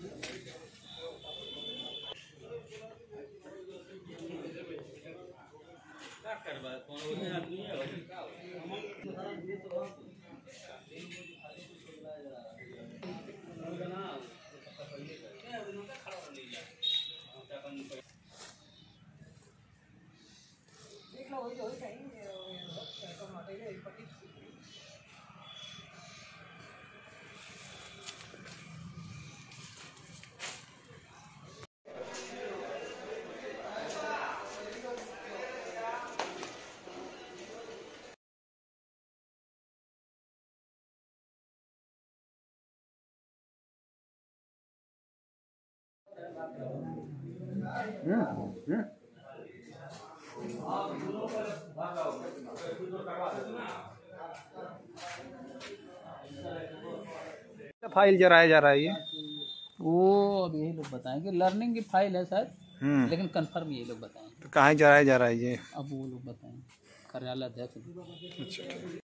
File जराया जा रहा है ये, वो अब यही लोग बताएंगे। लर्निंग की फाइल है शायद, लेकिन कंफर्म ये लोग बताएंगे। तो कहाँ जराया जा रहा है ये? अब वो लोग बताएंगे, कार्यालय अध्यक्ष। अच्छा।